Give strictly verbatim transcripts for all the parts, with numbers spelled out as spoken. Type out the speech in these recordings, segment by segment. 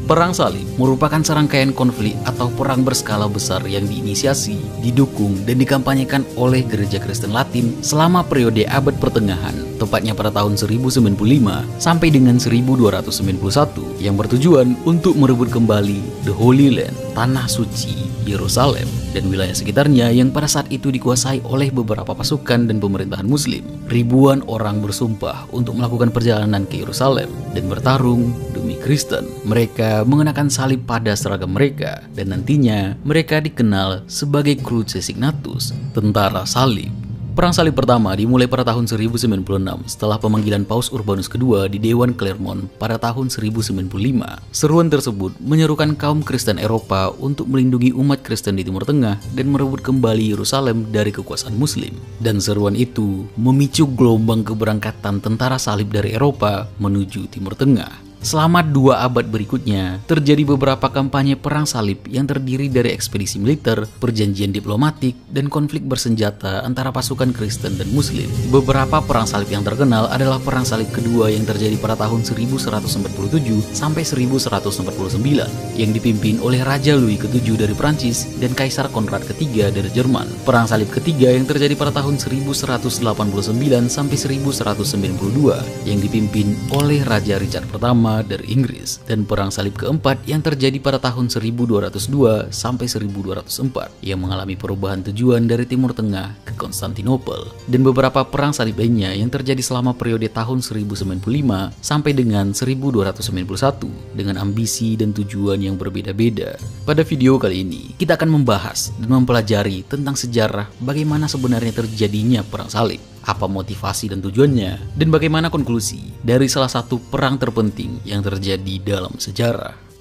Perang Salib merupakan serangkaian konflik atau perang berskala besar yang diinisiasi, didukung, dan dikampanyekan oleh gereja Kristen Latin selama periode abad pertengahan, tepatnya pada tahun seribu sembilan puluh lima sampai dengan seribu dua ratus sembilan puluh satu, yang bertujuan untuk merebut kembali The Holy Land, tanah suci Yerusalem, dan wilayah sekitarnya yang pada saat itu dikuasai oleh beberapa pasukan dan pemerintahan Muslim. Ribuan orang bersumpah untuk melakukan perjalanan ke Yerusalem dan bertarung demi Kristen. Mereka mengenakan salib pada seragam mereka, dan nantinya mereka dikenal sebagai Cruces Signatus, tentara salib. Perang Salib pertama dimulai pada tahun seribu sembilan puluh enam setelah pemanggilan Paus Urbanus kedua di Dewan Clermont pada tahun seribu sembilan puluh lima. Seruan tersebut menyerukan kaum Kristen Eropa untuk melindungi umat Kristen di Timur Tengah dan merebut kembali Yerusalem dari kekuasaan Muslim. Dan seruan itu memicu gelombang keberangkatan tentara salib dari Eropa menuju Timur Tengah. Selama dua abad berikutnya, terjadi beberapa kampanye perang salib yang terdiri dari ekspedisi militer, perjanjian diplomatik, dan konflik bersenjata antara pasukan Kristen dan Muslim. Beberapa perang salib yang terkenal adalah Perang Salib kedua yang terjadi pada tahun seribu seratus empat puluh tujuh sampai seribu seratus empat puluh sembilan, yang dipimpin oleh Raja Louis ketujuh dari Prancis dan Kaisar Konrad ketiga dari Jerman. Perang Salib ketiga yang terjadi pada tahun seribu seratus delapan puluh sembilan sampai seribu seratus sembilan puluh dua, yang dipimpin oleh Raja Richard pertama dari Inggris, dan Perang Salib keempat yang terjadi pada tahun seribu dua ratus dua sampai seribu dua ratus empat yang mengalami perubahan tujuan dari Timur Tengah ke Konstantinopel, dan beberapa perang salib lainnya yang terjadi selama periode tahun seribu sembilan puluh lima sampai dengan seribu dua ratus sembilan puluh satu dengan ambisi dan tujuan yang berbeda-beda. Pada video kali ini kita akan membahas dan mempelajari tentang sejarah bagaimana sebenarnya terjadinya perang salib, apa motivasi dan tujuannya, dan bagaimana konklusi dari salah satu perang terpenting yang terjadi dalam sejarah.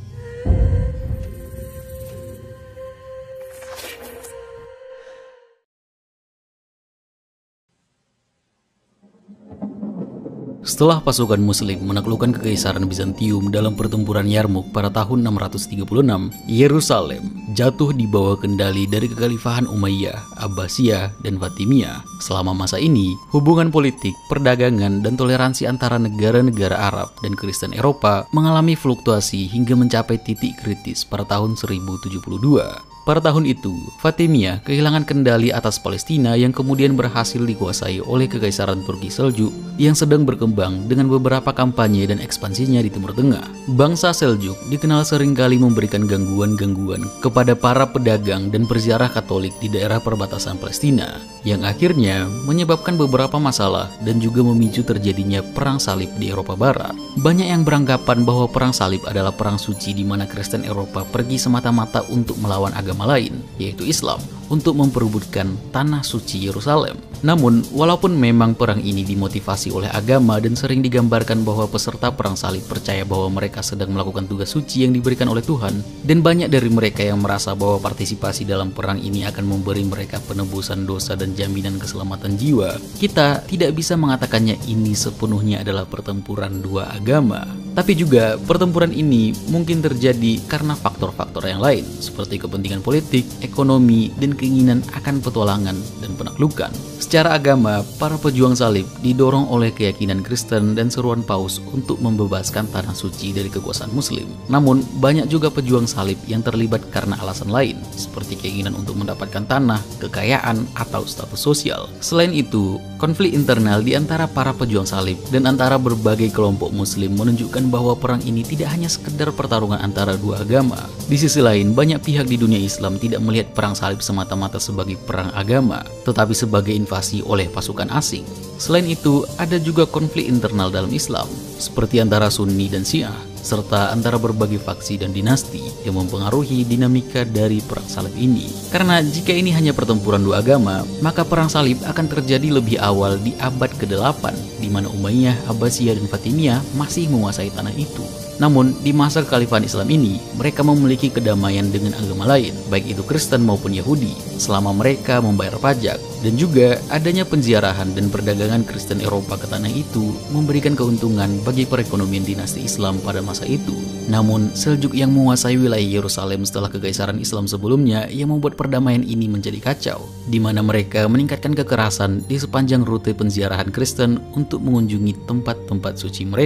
Setelah pasukan Muslim menaklukkan Kekaisaran Bizantium dalam pertempuran Yarmouk pada tahun enam ratus tiga puluh enam, Yerusalem jatuh di bawah kendali dari Kekhalifahan Umayyah, Abbasiyah, dan Fatimiyah. Selama masa ini, hubungan politik, perdagangan, dan toleransi antara negara-negara Arab dan Kristen Eropa mengalami fluktuasi hingga mencapai titik kritis pada tahun seribu tujuh puluh dua. Pada tahun itu, Fatimiyah kehilangan kendali atas Palestina yang kemudian berhasil dikuasai oleh Kekaisaran Turki Seljuk yang sedang berkembang dengan beberapa kampanye dan ekspansinya di Timur Tengah. Bangsa Seljuk dikenal seringkali memberikan gangguan-gangguan kepada para pedagang dan peziarah Katolik di daerah perbatasan Palestina, yang akhirnya menyebabkan beberapa masalah dan juga memicu terjadinya Perang Salib di Eropa Barat. Banyak yang beranggapan bahwa Perang Salib adalah perang suci di mana Kristen Eropa pergi semata-mata untuk melawan agama lain, yaitu Islam, untuk memperebutkan tanah suci Yerusalem. Namun, walaupun memang perang ini dimotivasi oleh agama dan sering digambarkan bahwa peserta perang salib percaya bahwa mereka sedang melakukan tugas suci yang diberikan oleh Tuhan, dan banyak dari mereka yang merasa bahwa partisipasi dalam perang ini akan memberi mereka penebusan dosa dan jaminan keselamatan jiwa, kita tidak bisa mengatakannya ini sepenuhnya adalah pertempuran dua agama. Tapi juga, pertempuran ini mungkin terjadi karena faktor-faktor yang lain, seperti kepentingan politik, ekonomi, dan keinginan akan petualangan dan penaklukan. Secara agama, para pejuang salib didorong oleh keyakinan Kristen dan seruan Paus untuk membebaskan tanah suci dari kekuasaan Muslim. Namun, banyak juga pejuang salib yang terlibat karena alasan lain, seperti keinginan untuk mendapatkan tanah, kekayaan, atau status sosial. Selain itu, konflik internal di antara para pejuang salib dan antara berbagai kelompok Muslim menunjukkan bahwa perang ini tidak hanya sekedar pertarungan antara dua agama. Di sisi lain, banyak pihak di dunia Islam tidak melihat perang salib semata-mata sebagai perang agama, tetapi sebagai invasi oleh pasukan asing. Selain itu, ada juga konflik internal dalam Islam, seperti antara Sunni dan Syiah, serta antara berbagai faksi dan dinasti yang mempengaruhi dinamika dari perang salib ini. Karena jika ini hanya pertempuran dua agama, maka perang salib akan terjadi lebih awal di abad kedelapan, di mana Umayyah, Abbasiyah, dan Fatimiyah masih menguasai tanah itu. Namun, di masa kekhalifahan Islam ini, mereka memiliki kedamaian dengan agama lain, baik itu Kristen maupun Yahudi, selama mereka membayar pajak. Dan juga, adanya penziarahan dan perdagangan Kristen Eropa ke tanah itu memberikan keuntungan bagi perekonomian dinasti Islam pada masa itu. Namun, Seljuk yang menguasai wilayah Yerusalem setelah kekaisaran Islam sebelumnya yang membuat perdamaian ini menjadi kacau, di mana mereka meningkatkan kekerasan di sepanjang rute penziarahan Kristen untuk mengunjungi tempat-tempat suci mereka.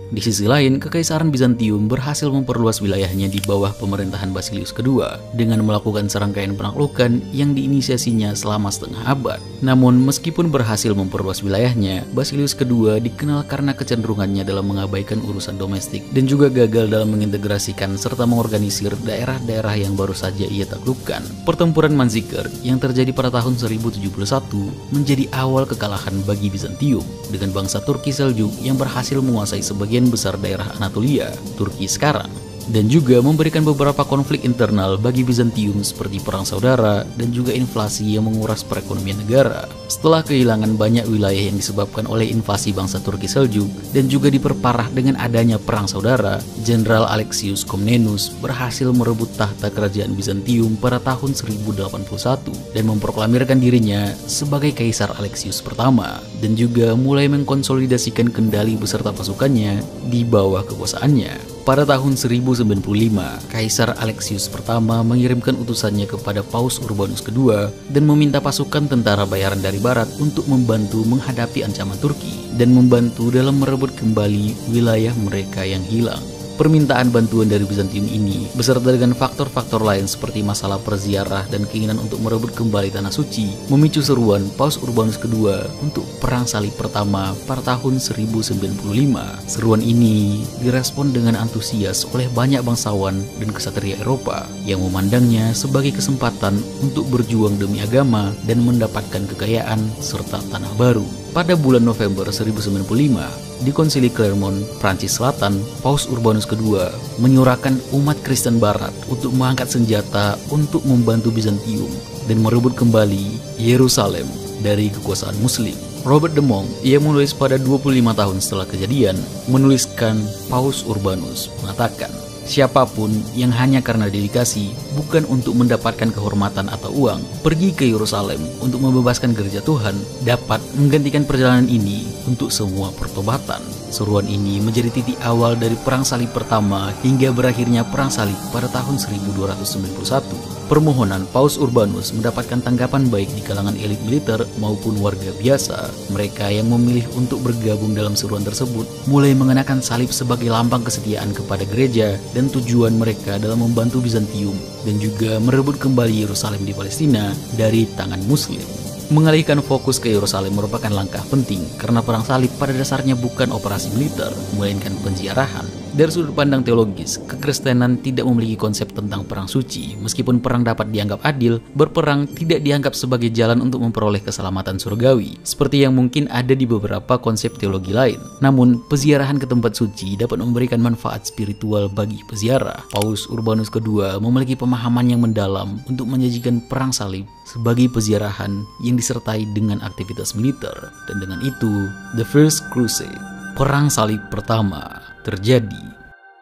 Di sisi lain, Kekaisaran Bizantium berhasil memperluas wilayahnya di bawah pemerintahan Basilius kedua dengan melakukan serangkaian penaklukan yang diinisiasinya selama setengah abad. Namun, meskipun berhasil memperluas wilayahnya, Basilius kedua dikenal karena kecenderungannya dalam mengabaikan urusan domestik dan juga gagal dalam mengintegrasikan serta mengorganisir daerah-daerah yang baru saja ia taklukkan. Pertempuran Manzikert yang terjadi pada tahun seribu tujuh puluh satu menjadi awal kekalahan bagi Bizantium dengan bangsa Turki Seljuk yang berhasil menguasai sebagian besar daerah Anatolia, Turki sekarang, dan juga memberikan beberapa konflik internal bagi Bizantium seperti perang saudara dan juga inflasi yang menguras perekonomian negara. Setelah kehilangan banyak wilayah yang disebabkan oleh invasi bangsa Turki Seljuk dan juga diperparah dengan adanya perang saudara, Jenderal Alexius Komnenus berhasil merebut tahta kerajaan Bizantium pada tahun seribu delapan puluh satu dan memproklamirkan dirinya sebagai Kaisar Alexius pertama dan juga mulai mengkonsolidasikan kendali beserta pasukannya di bawah kekuasaannya. Pada tahun seribu sembilan puluh lima, Kaisar Alexius pertama mengirimkan utusannya kepada Paus Urbanus kedua dan meminta pasukan tentara bayaran dari barat untuk membantu menghadapi ancaman Turki dan membantu dalam merebut kembali wilayah mereka yang hilang. Permintaan bantuan dari Bizantium ini, beserta dengan faktor-faktor lain seperti masalah perziarah dan keinginan untuk merebut kembali Tanah Suci, memicu seruan Paus Urbanus kedua untuk Perang Salib pertama pada tahun seribu sembilan puluh lima. Seruan ini direspon dengan antusias oleh banyak bangsawan dan ksatria Eropa yang memandangnya sebagai kesempatan untuk berjuang demi agama dan mendapatkan kekayaan serta tanah baru. Pada bulan November seribu sembilan puluh lima, di Konsili Clermont, Prancis Selatan, Paus Urbanus kedua menyuarakan umat Kristen Barat untuk mengangkat senjata untuk membantu Bizantium dan merebut kembali Yerusalem dari kekuasaan Muslim. Robert de Monk yang menulis pada dua puluh lima tahun setelah kejadian menuliskan Paus Urbanus mengatakan, siapapun yang hanya karena dedikasi, bukan untuk mendapatkan kehormatan atau uang, pergi ke Yerusalem untuk membebaskan gereja Tuhan, dapat menggantikan perjalanan ini untuk semua pertobatan. Seruan ini menjadi titik awal dari Perang Salib pertama hingga berakhirnya Perang Salib pada tahun seribu dua ratus sembilan puluh satu. Permohonan Paus Urbanus mendapatkan tanggapan baik di kalangan elit militer maupun warga biasa. Mereka yang memilih untuk bergabung dalam seruan tersebut mulai mengenakan salib sebagai lambang kesetiaan kepada gereja dan tujuan mereka dalam membantu Bizantium dan juga merebut kembali Yerusalem di Palestina dari tangan Muslim. Mengalihkan fokus ke Yerusalem merupakan langkah penting karena Perang Salib pada dasarnya bukan operasi militer, melainkan penziarahan. Dari sudut pandang teologis, kekristenan tidak memiliki konsep tentang perang suci. Meskipun perang dapat dianggap adil, berperang tidak dianggap sebagai jalan untuk memperoleh keselamatan surgawi, seperti yang mungkin ada di beberapa konsep teologi lain. Namun, peziarahan ke tempat suci dapat memberikan manfaat spiritual bagi peziarah. Paus Urbanus kedua memiliki pemahaman yang mendalam untuk menyajikan Perang Salib sebagai peziarahan yang disertai dengan aktivitas militer. Dan dengan itu, The First Crusade, Perang Salib pertama, terjadi.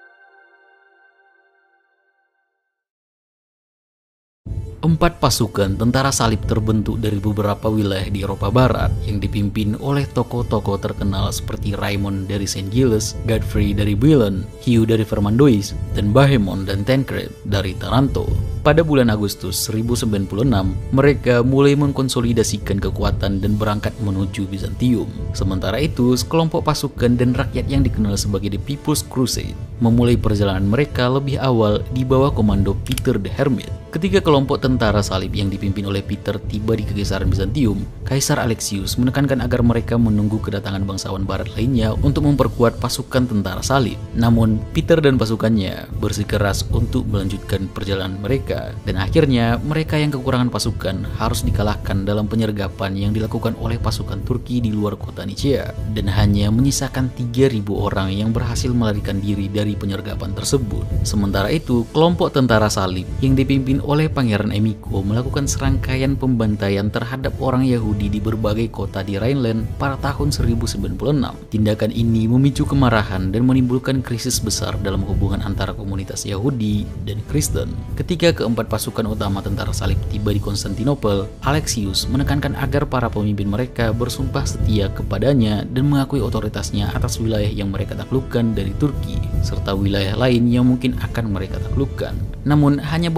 Empat pasukan tentara salib terbentuk dari beberapa wilayah di Eropa Barat yang dipimpin oleh tokoh-tokoh terkenal seperti Raymond dari Saint Gilles, Godfrey dari Bouillon, Hugh dari Vermandois, dan Bohemond dan Tancred dari Taranto. Pada bulan Agustus seribu sembilan puluh enam, mereka mulai mengkonsolidasikan kekuatan dan berangkat menuju Bizantium. Sementara itu, sekelompok pasukan dan rakyat yang dikenal sebagai The People's Crusade memulai perjalanan mereka lebih awal di bawah komando Peter the Hermit. Ketika kelompok tentara salib yang dipimpin oleh Peter tiba di Kekaisaran Bizantium, Kaisar Alexius menekankan agar mereka menunggu kedatangan bangsawan barat lainnya untuk memperkuat pasukan tentara salib. Namun, Peter dan pasukannya bersikeras untuk melanjutkan perjalanan mereka, dan akhirnya mereka yang kekurangan pasukan harus dikalahkan dalam penyergapan yang dilakukan oleh pasukan Turki di luar kota Nicea, dan hanya menyisakan tiga ribu orang yang berhasil melarikan diri dari penyergapan tersebut. Sementara itu, kelompok tentara salib yang dipimpin oleh Pangeran Emiko melakukan serangkaian pembantaian terhadap orang Yahudi di berbagai kota di Rhineland pada tahun seribu sembilan puluh enam. Tindakan ini memicu kemarahan dan menimbulkan krisis besar dalam hubungan antara komunitas Yahudi dan Kristen. Ketika keempat pasukan utama tentara salib tiba di Konstantinopel, Alexius menekankan agar para pemimpin mereka bersumpah setia kepadanya dan mengakui otoritasnya atas wilayah yang mereka taklukkan dari Turki, serta wilayah lain yang mungkin akan mereka taklukkan. Namun, hanya Bohemond yang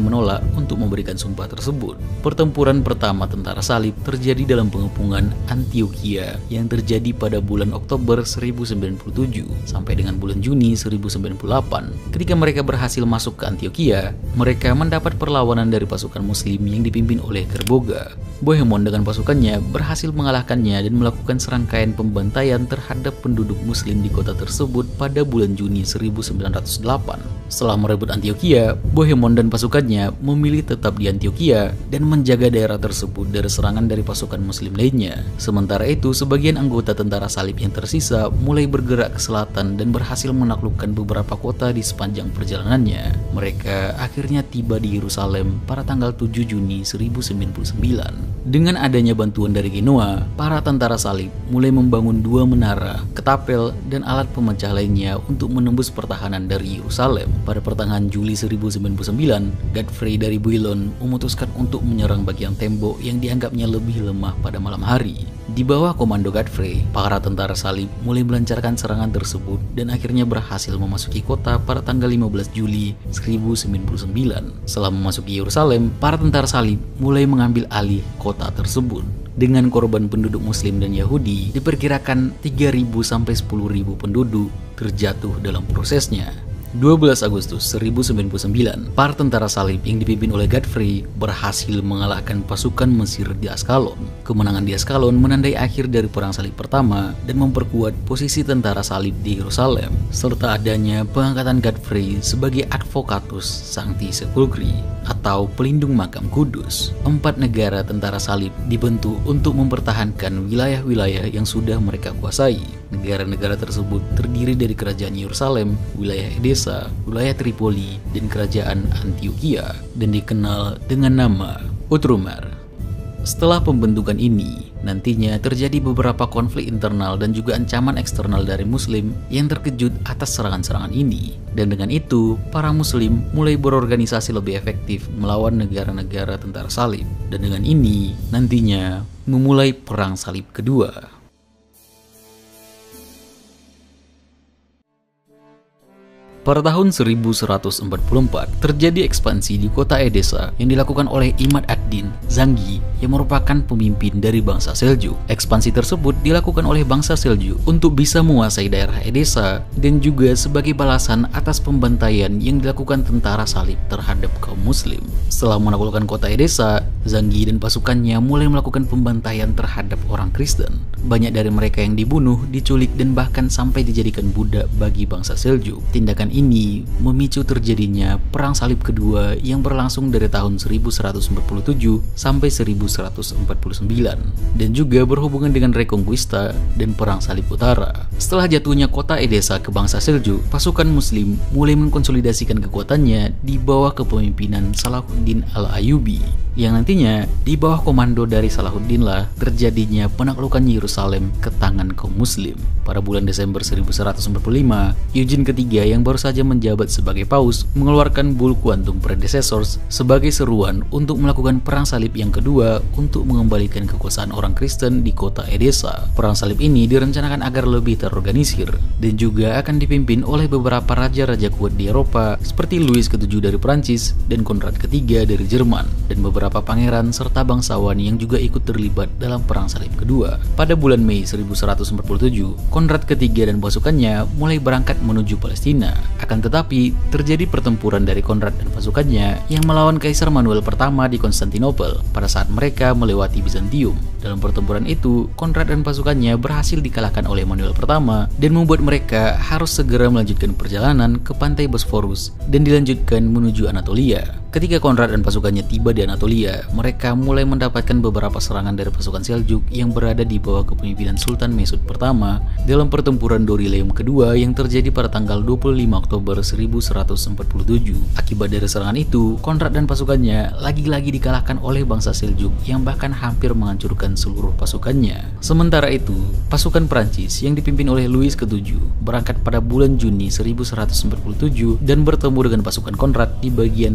menolak untuk memberikan sumpah tersebut. Pertempuran pertama tentara salib terjadi dalam pengepungan Antioquia yang terjadi pada bulan Oktober seribu sembilan puluh tujuh sampai dengan bulan Juni seribu sembilan puluh delapan. Ketika mereka berhasil masuk ke Antioquia, mereka mendapat perlawanan dari pasukan muslim yang dipimpin oleh Kerboga. Bohemond dengan pasukannya berhasil mengalahkannya dan melakukan serangkaian pembantaian terhadap penduduk muslim di kota tersebut pada bulan Juni seribu sembilan ratus delapan. Setelah merebut Antioquia, Bohemond dan pasukannya memilih tetap di Antioquia dan menjaga daerah tersebut dari serangan dari pasukan muslim lainnya. Sementara itu, sebagian anggota tentara salib yang tersisa mulai bergerak ke selatan dan berhasil menaklukkan beberapa kota di sepanjang perjalanannya. Mereka akhirnya tiba di Yerusalem pada tanggal tujuh Juni seribu sembilan puluh sembilan. Dengan adanya bantuan dari Genoa, para tentara salib mulai membangun dua menara, ketapel, dan alat pemecah lainnya untuk menembus pertahanan dari Yerusalem. Pada pertengahan Juli seribu sembilan puluh sembilan, Godfrey dari Bouillon memutuskan untuk menyerang bagian tembok yang dianggapnya lebih lemah pada malam hari. Di bawah komando Godfrey, para tentara salib mulai melancarkan serangan tersebut dan akhirnya berhasil memasuki kota pada tanggal lima belas Juli seribu sembilan puluh sembilan. Setelah memasuki Yerusalem, para tentara salib mulai mengambil alih kota tersebut. Dengan korban penduduk muslim dan Yahudi, diperkirakan tiga ribu sampai sepuluh ribu penduduk terjatuh dalam prosesnya. dua belas Agustus seribu sembilan puluh sembilan, para tentara salib yang dipimpin oleh Godfrey berhasil mengalahkan pasukan Mesir di Askalon. Kemenangan di Askalon menandai akhir dari Perang Salib pertama dan memperkuat posisi tentara salib di Yerusalem, serta adanya pengangkatan Godfrey sebagai Advocatus Sancti Sepulchri atau pelindung makam kudus. Empat negara tentara salib dibentuk untuk mempertahankan wilayah-wilayah yang sudah mereka kuasai. Negara-negara tersebut terdiri dari Kerajaan Yerusalem, wilayah Edesa, wilayah Tripoli, dan Kerajaan Antioquia, dan dikenal dengan nama Utrumar. Setelah pembentukan ini, nantinya terjadi beberapa konflik internal dan juga ancaman eksternal dari Muslim yang terkejut atas serangan-serangan ini. Dan dengan itu, para Muslim mulai berorganisasi lebih efektif melawan negara-negara tentara salib. Dan dengan ini, nantinya memulai Perang Salib Kedua. Pada tahun seribu seratus empat puluh empat, terjadi ekspansi di kota Edesa yang dilakukan oleh Imad ad-Din Zangi yang merupakan pemimpin dari bangsa Seljuk. Ekspansi tersebut dilakukan oleh bangsa Seljuk untuk bisa menguasai daerah Edesa dan juga sebagai balasan atas pembantaian yang dilakukan tentara salib terhadap kaum muslim. Setelah menaklukkan kota Edesa, Zangi dan pasukannya mulai melakukan pembantaian terhadap orang Kristen. Banyak dari mereka yang dibunuh, diculik, dan bahkan sampai dijadikan budak bagi bangsa Seljuk. Tindakan ini memicu terjadinya Perang Salib Kedua yang berlangsung dari tahun seribu seratus empat puluh tujuh sampai seribu seratus empat puluh sembilan dan juga berhubungan dengan Reconquista dan Perang Salib Utara. Setelah jatuhnya kota Edesa ke bangsa Seljuk, pasukan muslim mulai mengkonsolidasikan kekuatannya di bawah kepemimpinan Salahuddin Al-Ayyubi, yang nantinya di bawah komando dari Salahuddin lah terjadinya penaklukan Yerusalem ke tangan kaum muslim. Pada bulan Desember seribu seratus empat puluh lima, Eugene ketiga yang baru saja menjabat sebagai paus mengeluarkan Bull Quantum Predecessors sebagai seruan untuk melakukan perang salib yang kedua untuk mengembalikan kekuasaan orang Kristen di kota Edesa. Perang salib ini direncanakan agar lebih terorganisir dan juga akan dipimpin oleh beberapa raja-raja kuat di Eropa seperti Louis ketujuh dari Prancis dan Konrad ketiga dari Jerman, dan beberapa pangeran serta bangsawan yang juga ikut terlibat dalam perang salib kedua. Pada bulan Mei seribu seratus empat puluh tujuh, Konrad ketiga dan pasukannya mulai berangkat menuju Palestina. Akan tetapi, terjadi pertempuran dari Konrad dan pasukannya yang melawan Kaisar Manuel pertama di Konstantinopel pada saat mereka melewati Bizantium. Dalam pertempuran itu, Konrad dan pasukannya berhasil dikalahkan oleh Manuel pertama dan membuat mereka harus segera melanjutkan perjalanan ke pantai Bosforus dan dilanjutkan menuju Anatolia. Ketika Konrad dan pasukannya tiba di Anatolia, mereka mulai mendapatkan beberapa serangan dari pasukan Seljuk yang berada di bawah kepemimpinan Sultan Mesud pertama dalam pertempuran Dorileum kedua yang terjadi pada tanggal dua puluh lima Oktober seribu seratus empat puluh tujuh. Akibat dari serangan itu, Konrad dan pasukannya lagi-lagi dikalahkan oleh bangsa Seljuk yang bahkan hampir menghancurkan seluruh pasukannya. Sementara itu, pasukan Prancis yang dipimpin oleh Louis ketujuh berangkat pada bulan Juni seribu seratus empat puluh tujuh dan bertemu dengan pasukan Konrad di bagian Turki Utara.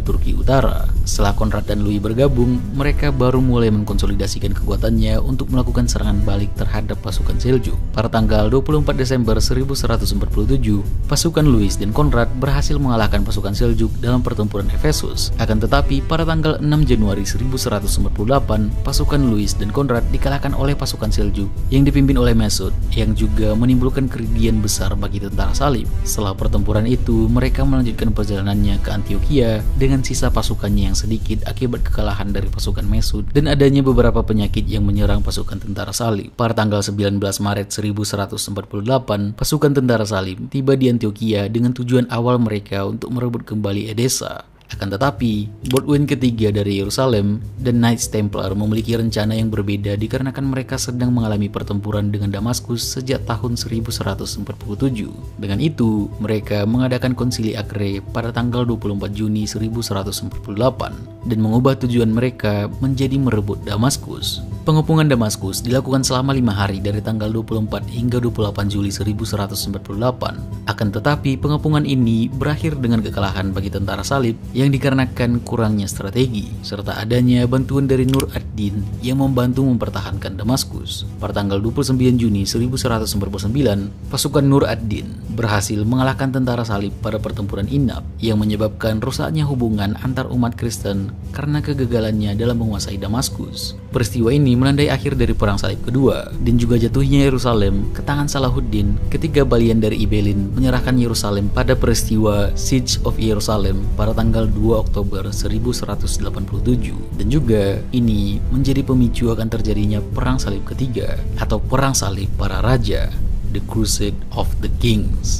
utara. Setelah Konrad dan Louis bergabung, mereka baru mulai mengkonsolidasikan kekuatannya untuk melakukan serangan balik terhadap pasukan Seljuk. Pada tanggal dua puluh empat Desember seribu seratus empat puluh tujuh, pasukan Louis dan Konrad berhasil mengalahkan pasukan Seljuk dalam pertempuran Efesus. Akan tetapi, pada tanggal enam Januari seribu seratus empat puluh delapan, pasukan Louis dan Konrad dikalahkan oleh pasukan Seljuk yang dipimpin oleh Mesut, yang juga menimbulkan kerugian besar bagi tentara salib. Setelah pertempuran itu, mereka melanjutkan perjalanannya ke Antioquia dengan sisa pasukannya yang sedikit akibat kekalahan dari pasukan Mesut dan adanya beberapa penyakit yang menyerang pasukan tentara salib. Pada tanggal sembilan belas Maret seribu seratus empat puluh delapan, pasukan tentara salib tiba di Antioquia dengan tujuan awal mereka untuk merebut kembali Edessa. Akan tetapi, Baldwin ketiga dari Yerusalem dan Knights Templar memiliki rencana yang berbeda dikarenakan mereka sedang mengalami pertempuran dengan Damaskus sejak tahun seribu seratus empat puluh tujuh. Dengan itu, mereka mengadakan konsili Acre pada tanggal dua puluh empat Juni seribu seratus empat puluh delapan dan mengubah tujuan mereka menjadi merebut Damaskus. Pengepungan Damaskus dilakukan selama lima hari dari tanggal dua puluh empat hingga dua puluh delapan Juli seribu seratus empat puluh delapan. Akan tetapi, pengepungan ini berakhir dengan kekalahan bagi tentara salib yang dikarenakan kurangnya strategi, serta adanya bantuan dari Nur ad-Din yang membantu mempertahankan Damaskus. Pada tanggal dua puluh sembilan Juni seribu seratus empat puluh sembilan, pasukan Nur ad-Din berhasil mengalahkan tentara salib pada pertempuran Inab yang menyebabkan rusaknya hubungan antar umat Kristen karena kegagalannya dalam menguasai Damaskus. Peristiwa ini menandai akhir dari Perang Salib Kedua dan juga jatuhnya Yerusalem ke tangan Salahuddin ketika Balian dari Ibelin menyerahkan Yerusalem pada peristiwa Siege of Jerusalem pada tanggal dua Oktober seribu seratus delapan puluh tujuh. Dan juga ini menjadi pemicu akan terjadinya Perang Salib Ketiga atau Perang Salib Para Raja, The Crusade of the Kings.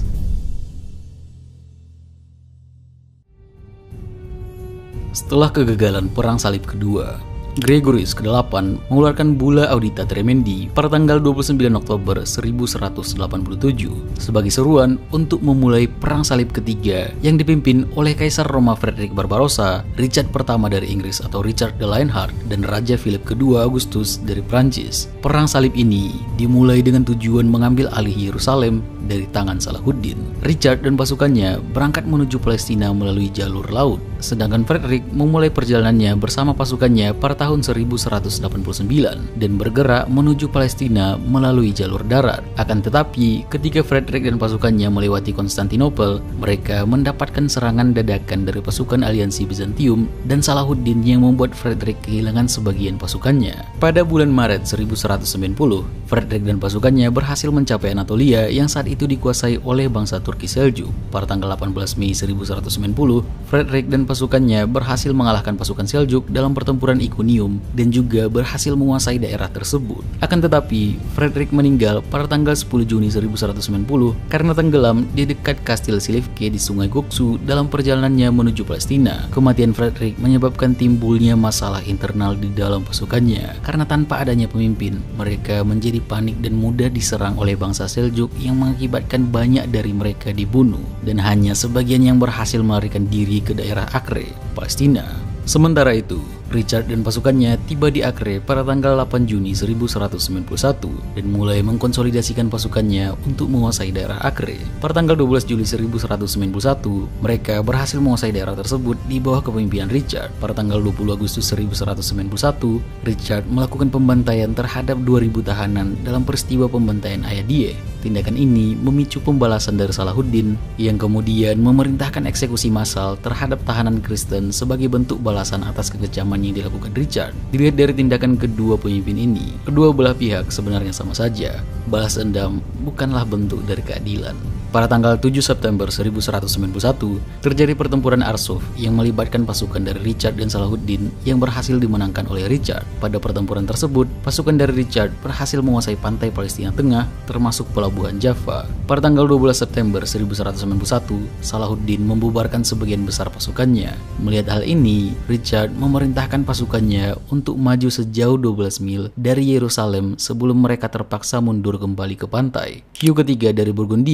Setelah kegagalan Perang Salib Kedua, Gregorius kedelapan mengeluarkan Bulla Audita Tremendi pada tanggal dua puluh sembilan Oktober seribu seratus delapan puluh tujuh sebagai seruan untuk memulai Perang Salib Ketiga yang dipimpin oleh Kaisar Roma Frederick Barbarossa, Richard pertama dari Inggris atau Richard the Lionheart, dan Raja Philip kedua Augustus dari Prancis. Perang salib ini dimulai dengan tujuan mengambil alih Yerusalem dari tangan Salahuddin. Richard dan pasukannya berangkat menuju Palestina melalui jalur laut, sedangkan Frederick memulai perjalanannya bersama pasukannya pada tahun seribu seratus delapan puluh sembilan dan bergerak menuju Palestina melalui jalur darat. Akan tetapi, ketika Frederick dan pasukannya melewati Konstantinopel, mereka mendapatkan serangan dadakan dari pasukan aliansi Bizantium dan Salahuddin yang membuat Frederick kehilangan sebagian pasukannya. Pada bulan Maret seribu seratus sembilan puluh, Frederick dan pasukannya berhasil mencapai Anatolia yang saat itu dikuasai oleh bangsa Turki Seljuk. Pada tanggal delapan belas Mei seribu seratus sembilan puluh, Frederick dan pasukannya berhasil mengalahkan pasukan Seljuk dalam pertempuran Iconium dan juga berhasil menguasai daerah tersebut. Akan tetapi, Frederick meninggal pada tanggal sepuluh Juni seribu seratus sembilan puluh karena tenggelam di dekat Kastil Silivke di Sungai Goksu dalam perjalanannya menuju Palestina. Kematian Frederick menyebabkan timbulnya masalah internal di dalam pasukannya. Karena tanpa adanya pemimpin, mereka menjadi panik dan mudah diserang oleh bangsa Seljuk yang mengakibatkan banyak dari mereka dibunuh dan hanya sebagian yang berhasil melarikan diri ke daerah Acre, Palestina. Sementara itu, Richard dan pasukannya tiba di Acre pada tanggal delapan Juni seribu seratus sembilan puluh satu dan mulai mengkonsolidasikan pasukannya untuk menguasai daerah Acre. Pada tanggal dua belas Juli seribu seratus sembilan puluh satu, mereka berhasil menguasai daerah tersebut di bawah kepemimpinan Richard. Pada tanggal dua puluh Agustus seribu seratus sembilan puluh satu, Richard melakukan pembantaian terhadap dua ribu tahanan dalam peristiwa pembantaian Ayadie. Tindakan ini memicu pembalasan dari Salahuddin yang kemudian memerintahkan eksekusi massal terhadap tahanan Kristen sebagai bentuk balasan atas kekejaman yang dilakukan Richard. Dilihat dari tindakan kedua pemimpin ini, kedua belah pihak sebenarnya sama saja. Balas dendam bukanlah bentuk dari keadilan. Pada tanggal tujuh September seribu seratus sembilan puluh satu, terjadi pertempuran Arsuf yang melibatkan pasukan dari Richard dan Salahuddin yang berhasil dimenangkan oleh Richard. Pada pertempuran tersebut, pasukan dari Richard berhasil menguasai pantai Palestina Tengah, termasuk pelabuhan Jaffa. Pada tanggal dua belas September seribu seratus sembilan puluh satu, Salahuddin membubarkan sebagian besar pasukannya. Melihat hal ini, Richard memerintahkan pasukannya untuk maju sejauh dua belas mil dari Yerusalem sebelum mereka terpaksa mundur kembali ke pantai. Hugh ketiga dari Burgundia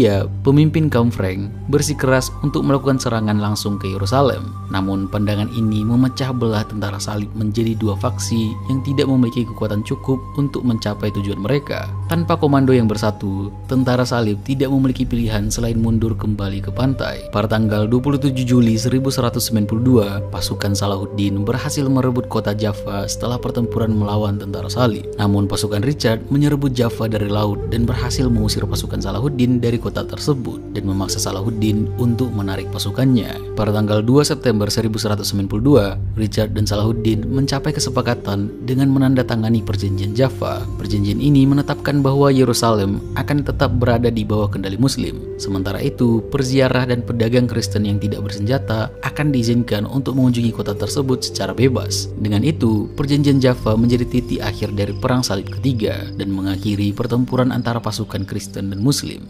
pemimpin kaum Frank bersikeras untuk melakukan serangan langsung ke Yerusalem. Namun pandangan ini memecah belah tentara salib menjadi dua faksi yang tidak memiliki kekuatan cukup untuk mencapai tujuan mereka. Tanpa komando yang bersatu, tentara salib tidak memiliki pilihan selain mundur kembali ke pantai. Pada tanggal dua puluh tujuh Juli seribu seratus sembilan puluh dua, pasukan Salahuddin berhasil merebut kota Jaffa setelah pertempuran melawan tentara salib. Namun pasukan Richard menyerbu Jaffa dari laut dan berhasil mengusir pasukan Salahuddin dari kota tersebut dan memaksa Salahuddin untuk menarik pasukannya. Pada tanggal dua September seribu seratus sembilan puluh dua, Richard dan Salahuddin mencapai kesepakatan dengan menandatangani perjanjian Jaffa. Perjanjian ini menetapkan bahwa Yerusalem akan tetap berada di bawah kendali Muslim. Sementara itu, perziarah dan pedagang Kristen yang tidak bersenjata akan diizinkan untuk mengunjungi kota tersebut secara bebas. Dengan itu, perjanjian Jaffa menjadi titik akhir dari Perang Salib ketiga dan mengakhiri pertempuran antara pasukan Kristen dan Muslim.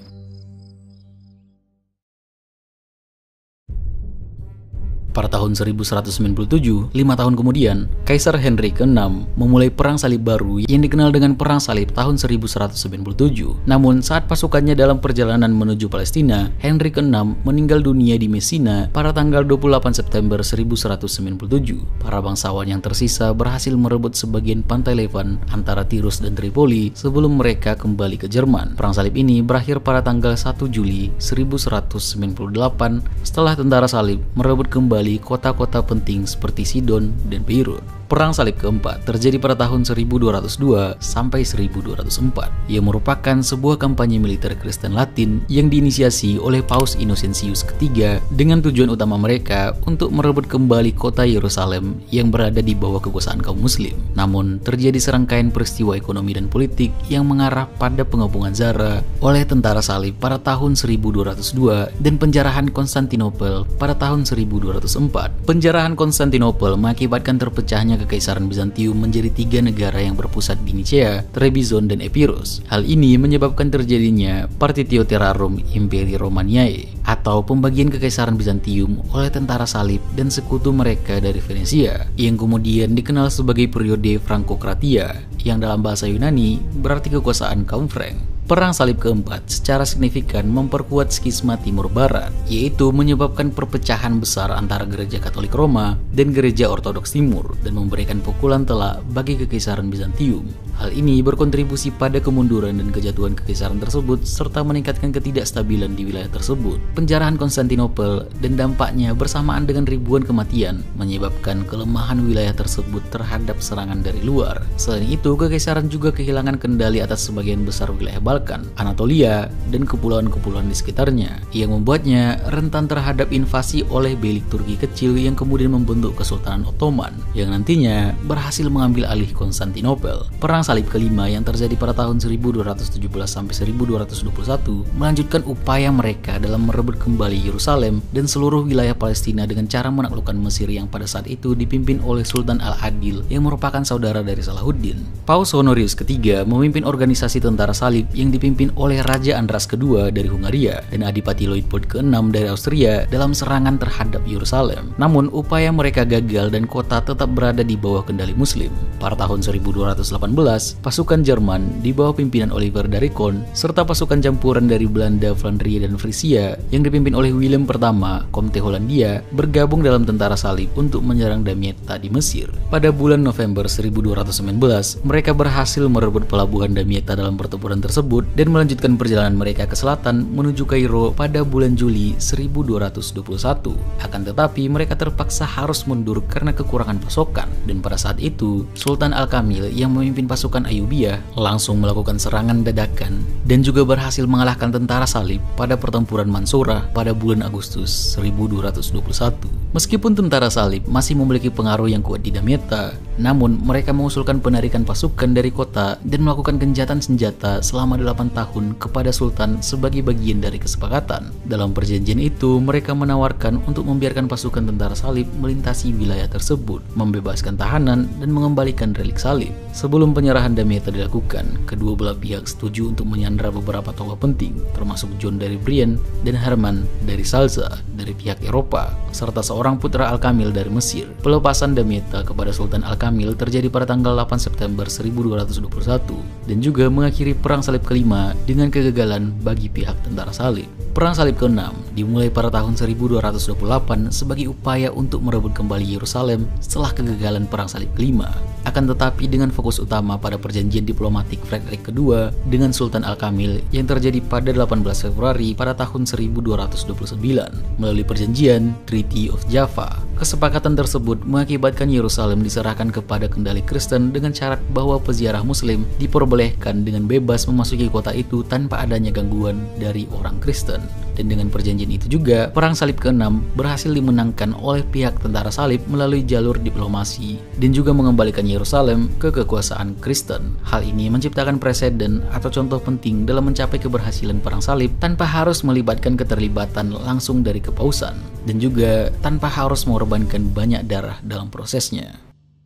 Pada tahun seribu seratus sembilan puluh tujuh, lima tahun kemudian, Kaisar Henry keenam memulai perang salib baru yang dikenal dengan Perang Salib tahun seribu seratus sembilan puluh tujuh. Namun, saat pasukannya dalam perjalanan menuju Palestina, Henry keenam meninggal dunia di Messina pada tanggal dua puluh delapan September seribu seratus sembilan puluh tujuh. Para bangsawan yang tersisa berhasil merebut sebagian pantai Levant antara Tirus dan Tripoli sebelum mereka kembali ke Jerman. Perang salib ini berakhir pada tanggal satu Juli seribu seratus sembilan puluh delapan setelah tentara salib merebut kembali kota-kota penting seperti Sidon dan Beirut. Perang Salib keempat terjadi pada tahun seribu dua ratus dua sampai seribu dua ratus empat. Ia merupakan sebuah kampanye militer Kristen Latin yang diinisiasi oleh Paus Innocentius ketiga dengan tujuan utama mereka untuk merebut kembali kota Yerusalem yang berada di bawah kekuasaan kaum Muslim. Namun, terjadi serangkaian peristiwa ekonomi dan politik yang mengarah pada pengepungan Zara oleh tentara salib pada tahun seribu dua ratus dua dan penjarahan Konstantinopel pada tahun seribu dua ratus empat. Penjarahan Konstantinopel mengakibatkan terpecahnya Kekaisaran Bizantium menjadi tiga negara yang berpusat di Nicea, Trebizond, dan Epirus. Hal ini menyebabkan terjadinya Partitio Terrarum Imperii Romaniae atau pembagian Kekaisaran Bizantium oleh tentara salib dan sekutu mereka dari Venesia, yang kemudian dikenal sebagai periode Frankokratia, yang dalam bahasa Yunani berarti kekuasaan kaum Frank. Perang Salib keempat secara signifikan memperkuat skisma Timur Barat, yaitu menyebabkan perpecahan besar antara Gereja Katolik Roma dan Gereja Ortodoks Timur dan memberikan pukulan telak bagi Kekaisaran Bizantium. Hal ini berkontribusi pada kemunduran dan kejatuhan kekaisaran tersebut serta meningkatkan ketidakstabilan di wilayah tersebut. Penjarahan Konstantinopel dan dampaknya bersamaan dengan ribuan kematian menyebabkan kelemahan wilayah tersebut terhadap serangan dari luar. Selain itu, kekaisaran juga kehilangan kendali atas sebagian besar wilayah Balkan, Anatolia, dan kepulauan-kepulauan di sekitarnya, yang membuatnya rentan terhadap invasi oleh belik Turki kecil yang kemudian membentuk Kesultanan Ottoman, yang nantinya berhasil mengambil alih Konstantinopel. Perang Salib kelima yang terjadi pada tahun seribu dua ratus tujuh belas sampai seribu dua ratus dua puluh satu melanjutkan upaya mereka dalam merebut kembali Yerusalem dan seluruh wilayah Palestina dengan cara menaklukkan Mesir yang pada saat itu dipimpin oleh Sultan Al-Adil yang merupakan saudara dari Salahuddin. Paus Honorius ketiga memimpin organisasi tentara salib yang dipimpin oleh Raja Andras kedua dari Hungaria dan Adipati Luitpold keenam dari Austria dalam serangan terhadap Yerusalem. Namun upaya mereka gagal dan kota tetap berada di bawah kendali Muslim. Pada tahun seribu dua ratus delapan belas, pasukan Jerman di bawah pimpinan Oliver dari Kohn serta pasukan campuran dari Belanda, Flandria, dan Frisia yang dipimpin oleh Willem pertama, Komte Hollandia, bergabung dalam tentara salib untuk menyerang Damietta di Mesir. Pada bulan November seribu dua ratus sembilan belas, mereka berhasil merebut pelabuhan Damietta dalam pertempuran tersebut dan melanjutkan perjalanan mereka ke selatan menuju Kairo pada bulan Juli seribu dua ratus dua puluh satu. Akan tetapi mereka terpaksa harus mundur karena kekurangan pasokan, dan pada saat itu Sultan Al-Kamil yang memimpin pasukan Ayyubiyah langsung melakukan serangan dadakan dan juga berhasil mengalahkan tentara salib pada pertempuran Mansurah pada bulan Agustus seribu dua ratus dua puluh satu. Meskipun tentara salib masih memiliki pengaruh yang kuat di Damietta, namun mereka mengusulkan penarikan pasukan dari kota dan melakukan gencatan senjata selama delapan tahun kepada Sultan sebagai bagian dari kesepakatan. Dalam perjanjian itu, mereka menawarkan untuk membiarkan pasukan tentara salib melintasi wilayah tersebut, membebaskan tahanan, dan mengembalikan relik salib. Sebelum penyerahan Damietta dilakukan, kedua belah pihak setuju untuk menyandra beberapa tokoh penting, termasuk John dari Brienne dan Herman dari Salza dari pihak Eropa, serta seorang putra Al-Kamil dari Mesir. Pelepasan Damietta kepada Sultan Al-Kamil Al-Kamil terjadi pada tanggal delapan September seribu dua ratus dua puluh satu dan juga mengakhiri Perang Salib kelima dengan kegagalan bagi pihak tentara salib. Perang Salib keenam dimulai pada tahun seribu dua ratus dua puluh delapan sebagai upaya untuk merebut kembali Yerusalem setelah kegagalan Perang Salib kelima. Akan tetapi dengan fokus utama pada perjanjian diplomatik Frederick kedua dengan Sultan Al-Kamil yang terjadi pada delapan belas Februari pada tahun seribu dua ratus dua puluh sembilan melalui perjanjian Treaty of Jaffa. Kesepakatan tersebut mengakibatkan Yerusalem diserahkan kepada kendali Kristen dengan syarat bahwa peziarah Muslim diperbolehkan dengan bebas memasuki kota itu tanpa adanya gangguan dari orang Kristen. Dan dengan perjanjian itu juga, Perang Salib keenam berhasil dimenangkan oleh pihak tentara salib melalui jalur diplomasi dan juga mengembalikan Yerusalem ke kekuasaan Kristen. Hal ini menciptakan preseden atau contoh penting dalam mencapai keberhasilan Perang Salib tanpa harus melibatkan keterlibatan langsung dari kepausan dan juga tanpa harus mengorbankan banyak darah dalam prosesnya.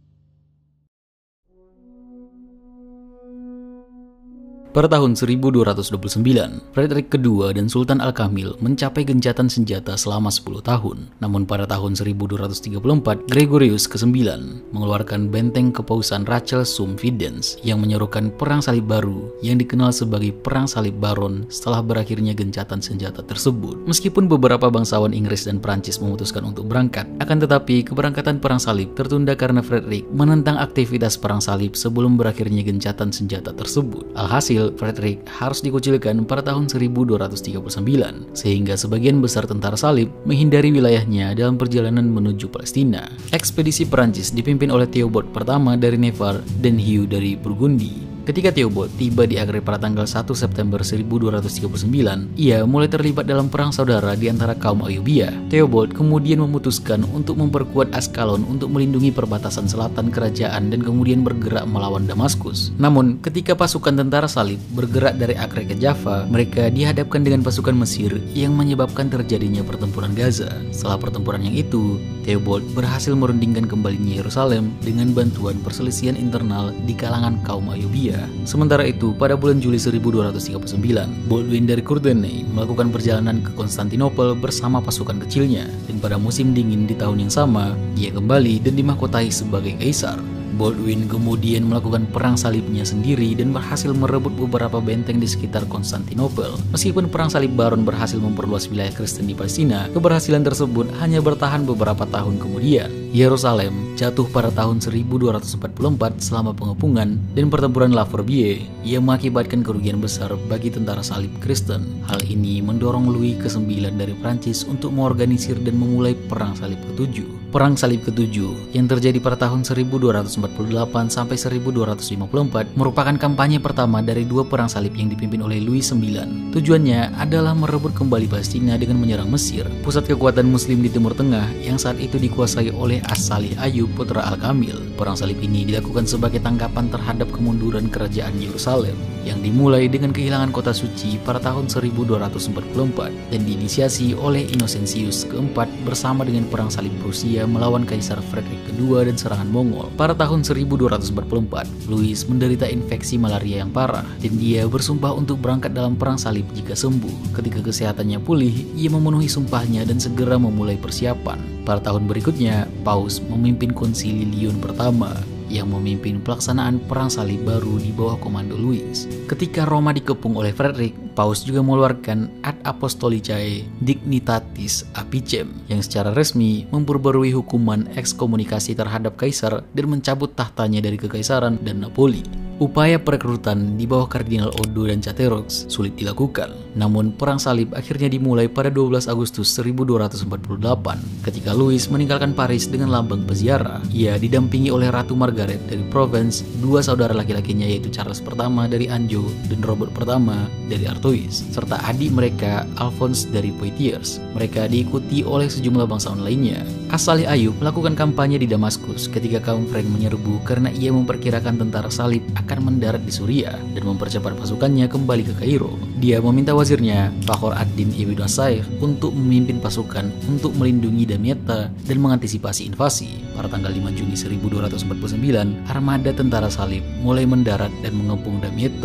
Pada tahun seribu dua ratus dua puluh sembilan, Frederick kedua dan Sultan Al-Kamil mencapai gencatan senjata selama sepuluh tahun. Namun pada tahun seribu dua ratus tiga puluh empat, Gregorius kesembilan mengeluarkan benteng kepausan Rachel Sum Videns yang menyerukan Perang Salib baru yang dikenal sebagai Perang Salib Baron setelah berakhirnya gencatan senjata tersebut. Meskipun beberapa bangsawan Inggris dan Prancis memutuskan untuk berangkat, akan tetapi keberangkatan Perang Salib tertunda karena Frederick menentang aktivitas Perang Salib sebelum berakhirnya gencatan senjata tersebut. Alhasil, Frederick harus dikucilkan pada tahun seribu dua ratus tiga puluh sembilan, sehingga sebagian besar tentara salib menghindari wilayahnya dalam perjalanan menuju Palestina. Ekspedisi Perancis dipimpin oleh Theobald pertama dari Navarre dan Hugh dari Burgundy. Ketika Theobald tiba di Acre pada tanggal satu September seribu dua ratus tiga puluh sembilan, ia mulai terlibat dalam perang saudara di antara kaum Ayubiyah. Theobald kemudian memutuskan untuk memperkuat Askalon untuk melindungi perbatasan selatan kerajaan dan kemudian bergerak melawan Damaskus. Namun, ketika pasukan tentara salib bergerak dari Acre ke Jaffa, mereka dihadapkan dengan pasukan Mesir yang menyebabkan terjadinya pertempuran Gaza. Setelah pertempuran yang itu, Theobald berhasil merundingkan kembalinya Yerusalem dengan bantuan perselisihan internal di kalangan kaum Ayubiyah. Sementara itu, pada bulan Juli seribu dua ratus tiga puluh sembilan, Baldwin dari Courtenay melakukan perjalanan ke Konstantinopel bersama pasukan kecilnya, dan pada musim dingin di tahun yang sama, ia kembali dan dimahkotai sebagai kaisar. Baldwin kemudian melakukan perang salibnya sendiri dan berhasil merebut beberapa benteng di sekitar Konstantinopel. Meskipun Perang Salib Baron berhasil memperluas wilayah Kristen di Palestina, keberhasilan tersebut hanya bertahan beberapa tahun kemudian. Yerusalem jatuh pada tahun seribu dua ratus empat puluh empat selama pengepungan dan pertempuran La Fourbière yang mengakibatkan kerugian besar bagi tentara salib Kristen. Hal ini mendorong Louis kesembilan dari Prancis untuk mengorganisir dan memulai Perang Salib ketujuh. Perang Salib ketujuh yang terjadi pada tahun seribu dua ratus empat puluh delapan sampai seribu dua ratus lima puluh empat merupakan kampanye pertama dari dua perang salib yang dipimpin oleh Louis sembilan. Tujuannya adalah merebut kembali Palestina dengan menyerang Mesir, pusat kekuatan Muslim di Timur Tengah yang saat itu dikuasai oleh As-Salih Ayyub putra Al-Kamil. Perang salib ini dilakukan sebagai tanggapan terhadap kemunduran kerajaan Yerusalem yang dimulai dengan kehilangan kota suci pada tahun seribu dua ratus empat puluh empat dan diinisiasi oleh Innocentius keempat bersama dengan Perang Salib Prusia melawan Kaisar Frederick kedua dan serangan Mongol. Pada tahun seribu dua ratus empat puluh empat, Louis menderita infeksi malaria yang parah dan dia bersumpah untuk berangkat dalam perang salib jika sembuh. Ketika kesehatannya pulih, ia memenuhi sumpahnya dan segera memulai persiapan. Pada tahun berikutnya, Paus memimpin Konsili Lyon pertama yang memimpin pelaksanaan perang salib baru di bawah komando Louis. Ketika Roma dikepung oleh Frederick, Paus juga mengeluarkan Ad Apostolicae Dignitatis Apicem yang secara resmi memperbarui hukuman ekskomunikasi terhadap kaisar dan mencabut tahtanya dari kekaisaran dan Napoli. Upaya perekrutan di bawah Kardinal Odo dan Chateauroux sulit dilakukan. Namun perang salib akhirnya dimulai pada dua belas Agustus seribu dua ratus empat puluh delapan ketika Louis meninggalkan Paris dengan lambang peziarah. Ia didampingi oleh Ratu Margaret dari Provence, dua saudara laki-lakinya yaitu Charles pertama dari Anjou dan Robert pertama dari Artois, serta adik mereka Alphonse dari Poitiers. Mereka diikuti oleh sejumlah bangsawan lainnya. As-Salih Ayyub melakukan kampanye di Damaskus ketika kaum Frank menyerbu karena ia memperkirakan tentara salib akan mendarat di Suriah dan mempercepat pasukannya kembali ke Kairo. Dia meminta wazirnya, Fakhor ad-Din Ibn Saih, untuk memimpin pasukan untuk melindungi Damietta dan mengantisipasi invasi. Pada tanggal lima Juni seribu dua ratus empat puluh sembilan, armada tentara salib mulai mendarat dan mengepung Damietta.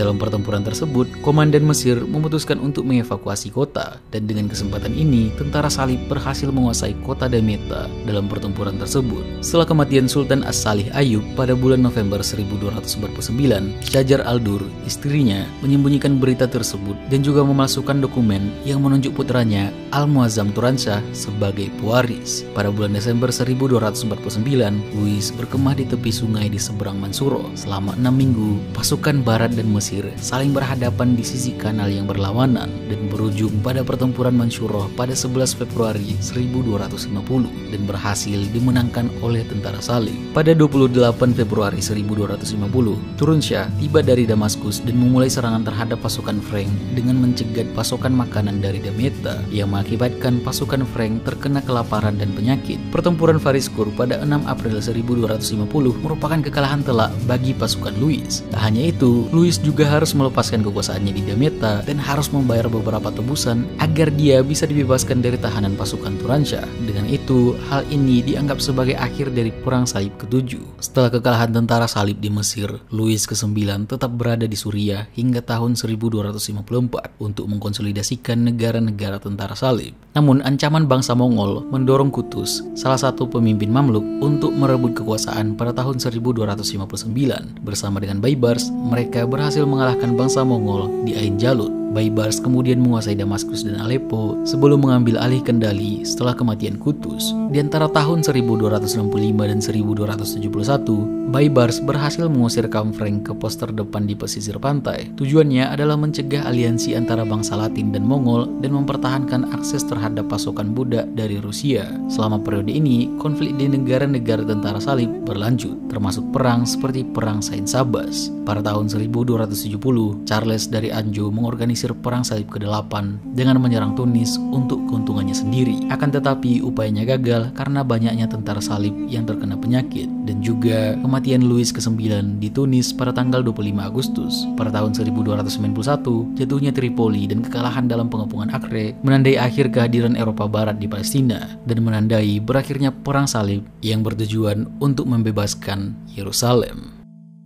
Dalam pertempuran tersebut, komandan Mesir memutuskan untuk mengevakuasi kota, dan dengan kesempatan ini, tentara salib berhasil menguasai kota Damietta dalam pertempuran tersebut. Setelah kematian Sultan As-Salih Ayub pada bulan November seribu dua ratus empat puluh sembilan, Syajar al-Dur, istrinya, menyembunyikan berita tersebut dan juga memalsukan dokumen yang menunjuk putranya Al-Muazzam Turansyah sebagai pewaris. Pada bulan Desember seribu dua ratus empat puluh sembilan, Louis berkemah di tepi sungai di seberang Mansuro. Selama enam minggu, pasukan Barat dan Mesir saling berhadapan di sisi kanal yang berlawanan dan berujung pada pertempuran Mansyuroh pada sebelas Februari seribu dua ratus lima puluh dan berhasil dimenangkan oleh tentara salib. Pada dua puluh delapan Februari seribu dua ratus lima puluh, Turansyah tiba dari Damaskus dan memulai serangan terhadap pasukan Frank dengan mencegat pasokan makanan dari Damietta yang mengakibatkan pasukan Frank terkena kelaparan dan penyakit. Pertempuran Fariskur pada enam April seribu dua ratus lima puluh merupakan kekalahan telak bagi pasukan Louis. Tak hanya itu, Louis juga harus melepaskan kekuasaannya di Damietta dan harus membayar beberapa tebusan agar dia bisa dibebaskan dari tahanan pasukan Turansyah. Dengan itu, hal ini dianggap sebagai akhir dari Perang Salib ketujuh. Setelah kekalahan tentara salib di Mesir, Louis kesembilan tetap berada di Suriah hingga tahun seribu dua ratus lima puluh empat untuk mengkonsolidasikan negara-negara tentara salib. Namun, ancaman bangsa Mongol mendorong Kutus, salah satu pemimpin Mamluk, untuk merebut kekuasaan pada tahun seribu dua ratus lima puluh sembilan. Bersama dengan Baibars, mereka berhasil mengalahkan bangsa Mongol di Ain Jalut. Baibars kemudian menguasai Damaskus dan Aleppo sebelum mengambil alih kendali setelah kematian Kutus. Di antara tahun seribu dua ratus enam puluh lima dan seribu dua ratus tujuh puluh satu, Baibars berhasil mengusir kaum Frank ke pos terdepan di pesisir pantai. Tujuannya adalah mencegah aliansi antara bangsa Latin dan Mongol dan mempertahankan akses terhadap pasukan budak dari Rusia. Selama periode ini, konflik di negara-negara tentara salib berlanjut, termasuk perang seperti Perang Saint Sabas. Pada tahun seribu dua ratus tujuh puluh, Charles dari Anjou mengorganisasi Perang Salib kedelapan dengan menyerang Tunis untuk keuntungannya sendiri. Akan tetapi upayanya gagal karena banyaknya tentara salib yang terkena penyakit dan juga kematian Louis kesembilan di Tunis pada tanggal dua puluh lima Agustus. Pada tahun seribu dua ratus sembilan puluh satu, jatuhnya Tripoli dan kekalahan dalam pengepungan Acre menandai akhir kehadiran Eropa Barat di Palestina dan menandai berakhirnya Perang Salib yang bertujuan untuk membebaskan Yerusalem.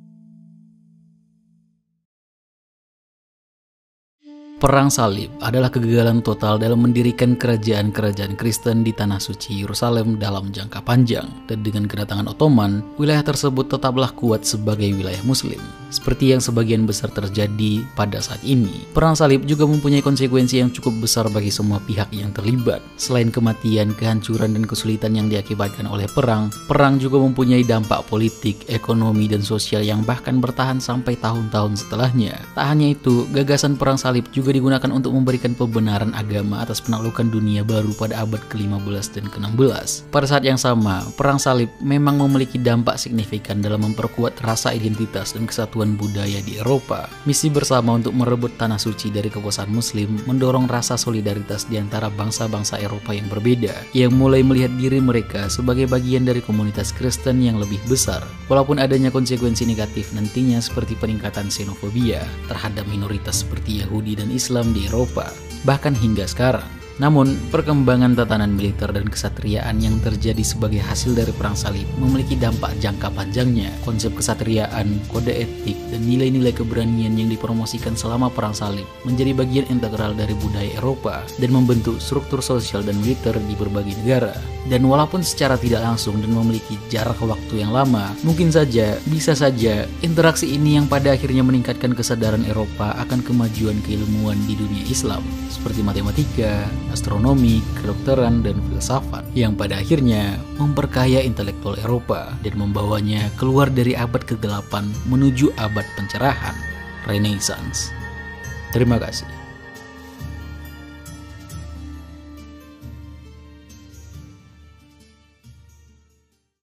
Perang Salib adalah kegagalan total dalam mendirikan kerajaan-kerajaan Kristen di Tanah Suci Yerusalem dalam jangka panjang, dan dengan kedatangan Ottoman, wilayah tersebut tetaplah kuat sebagai wilayah Muslim, seperti yang sebagian besar terjadi pada saat ini. Perang Salib juga mempunyai konsekuensi yang cukup besar bagi semua pihak yang terlibat. Selain kematian, kehancuran, dan kesulitan yang diakibatkan oleh perang, perang juga mempunyai dampak politik, ekonomi, dan sosial yang bahkan bertahan sampai tahun-tahun setelahnya. Tak hanya itu, gagasan Perang Salib juga juga digunakan untuk memberikan pembenaran agama atas penaklukan dunia baru pada abad ke lima belas dan ke enam belas. Pada saat yang sama, Perang Salib memang memiliki dampak signifikan dalam memperkuat rasa identitas dan kesatuan budaya di Eropa. Misi bersama untuk merebut Tanah Suci dari kekuasaan Muslim mendorong rasa solidaritas di antara bangsa-bangsa Eropa yang berbeda, yang mulai melihat diri mereka sebagai bagian dari komunitas Kristen yang lebih besar. Walaupun adanya konsekuensi negatif nantinya seperti peningkatan xenofobia terhadap minoritas seperti Yahudi dan Islam di Eropa, bahkan hingga sekarang. Namun, perkembangan tatanan militer dan kesatriaan yang terjadi sebagai hasil dari Perang Salib memiliki dampak jangka panjangnya. Konsep kesatriaan, kode etik, dan nilai-nilai keberanian yang dipromosikan selama Perang Salib menjadi bagian integral dari budaya Eropa dan membentuk struktur sosial dan militer di berbagai negara. Dan walaupun secara tidak langsung dan memiliki jarak waktu yang lama, mungkin saja, bisa saja, interaksi ini yang pada akhirnya meningkatkan kesadaran Eropa akan kemajuan keilmuan di dunia Islam, seperti matematika, astronomi, kedokteran, dan filsafat, yang pada akhirnya memperkaya intelektual Eropa dan membawanya keluar dari abad kegelapan menuju abad pencerahan, Renaissance. Terima kasih.